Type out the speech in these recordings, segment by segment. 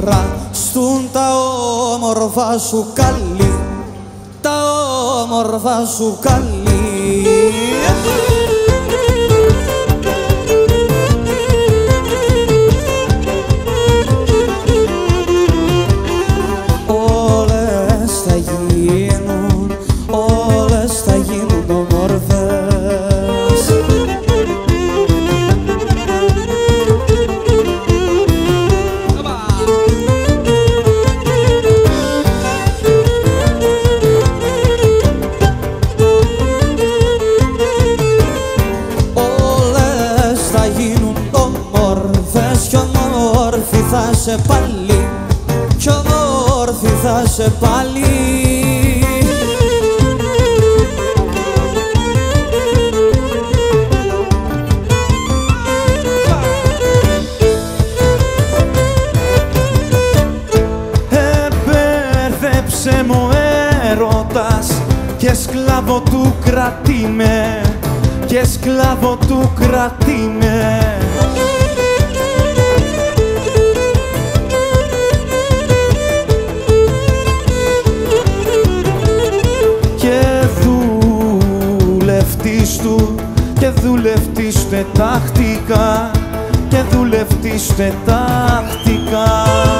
κουραστούν τα όμορφα σου καλή, τα όμορφα σου καλή. Όλες θα γίνουν, όλες θα γίνουν όμορφες. Θα σε πάλι, κι όμορφη θα σε πάλι. Εμπέρδεψε μου έρωτας και σκλάβο του κρατήμε, και σκλάβο του κρατήμε. Και δουλευτής τετάχτηκα, και δουλευτής τετάχτηκα.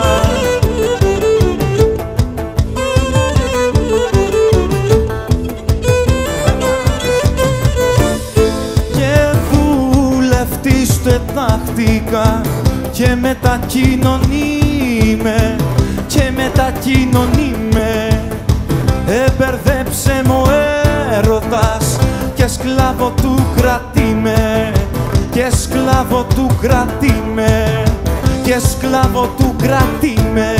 Και δουλευτής τετάχτηκα και μετακοινωνείμαι, και μετακοινωνείμαι. Εμπερδέψε μου έρωτας και σκλάβο του κρατήμε, και σκλάβο του κρατήμε, και σκλάβο του κρατήμε.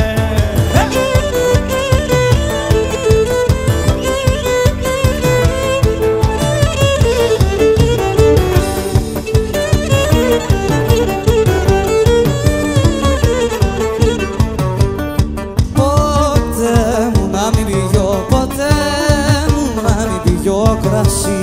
Ποτέ μου να μην πηγώ, ποτέ μου να μην πηγώ κρασί.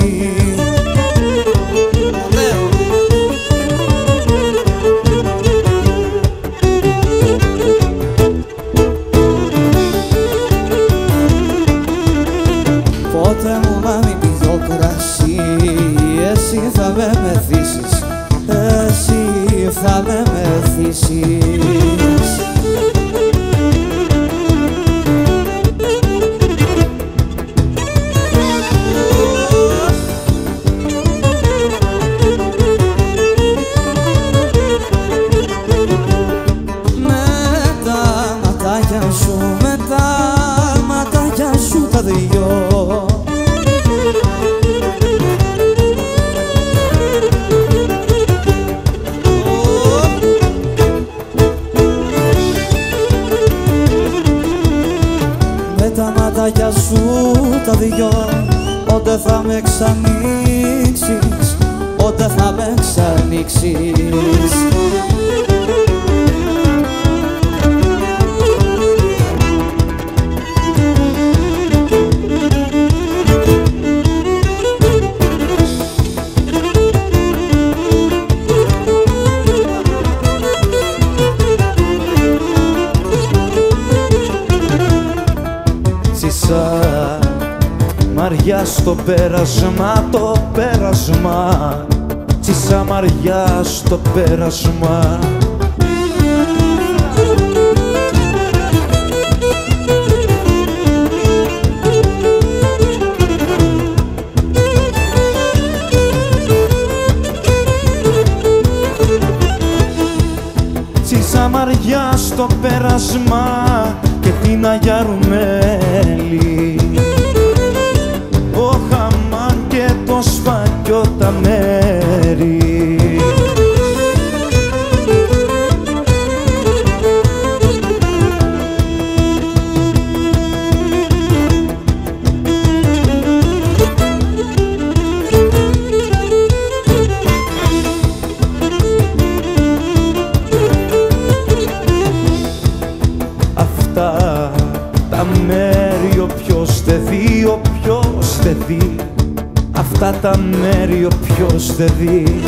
Ποτέ μου να μην πηγώ κρασί, εσύ θα με μεθύσεις, εσύ θα με μεθύσεις. Με τα ματάκια σου, με τα ματάκια σου τα δυο, τα ματάκια σου τα δυο, όταν θα με ξανοίξεις, όταν θα με ξανοίξεις. Μαριά στο πέρασμα, το πέρασμα, τσίσα μαριά στο πέρασμα. Τσίσα μαριά στο πέρασμα και την Αγιά Ρουμέλη, ο Χαμάν και το Σφακιό τα μέρη. Αυτά τα μέρη όποιος δεν δει, όποιος δεν δει, αυτά τα μέρη όποιος δεν δει.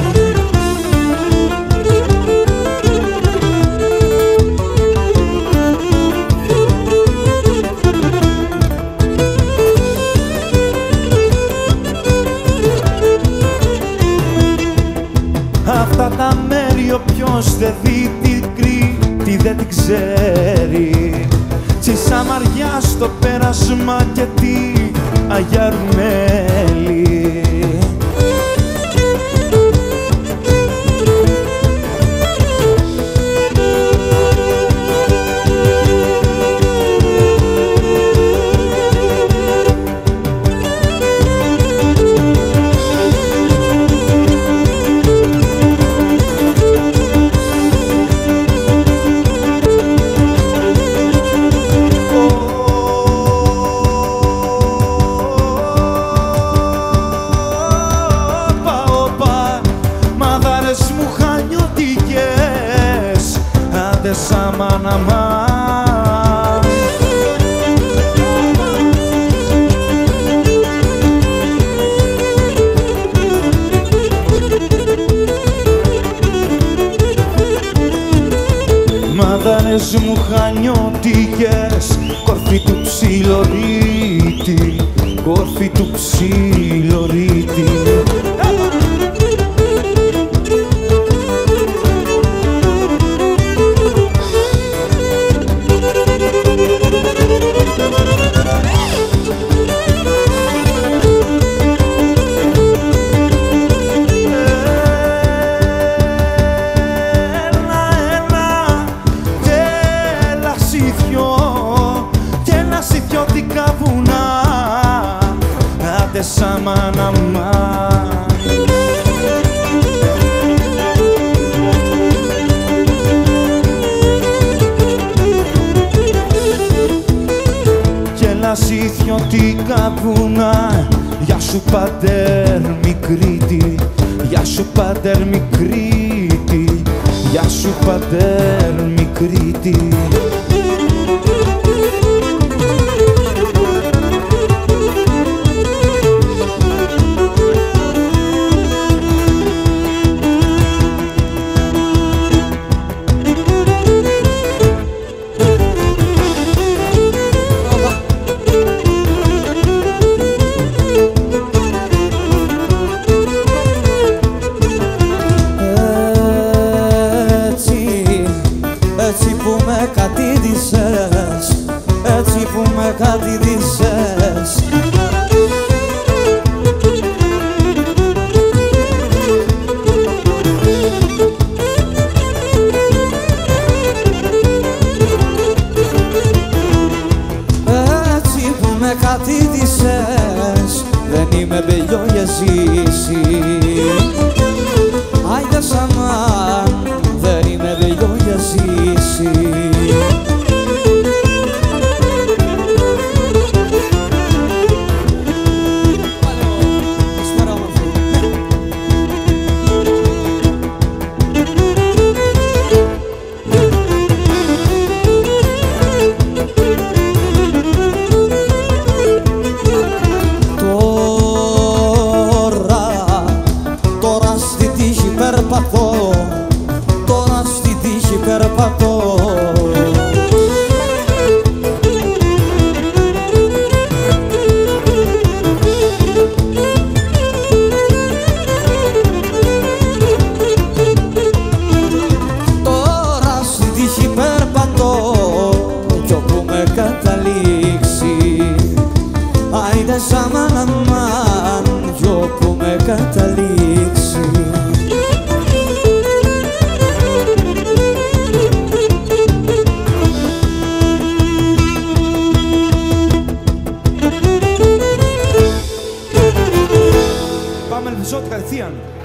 Σαμαριά στο πέρασμα και τη Αγία Αρμέλη. Σαμαναμά. Μαδάρες μου χανιώτικες, κορφή του ψιλορίτη, κορφή του ψιλορίτη. Σαμαναμά. Και λασιθιωτικά βουνά, γεια σου πατέρ Μικρήτη, γεια σου πατέρ Μικρήτη, γεια σου πατέρ Μικρήτη. Έτσι που με κατήδησες, έτσι που με κατήδησες. Έτσι που με κατήδησες, δεν είμαι μπελιό για ζήσει. Άιντε σαμάν, δεν είμαι μπελιό για ζήσει. Τώρα στη τύχη περπατώ, τώρα στη τύχη περπατώ. Τώρα στη τύχη περπατώ κι όπου με καταλήξει. Άιντε σαμαναμάν κι όπου με καταλήξει. Πάμε Ελβισότη κατευθείαν.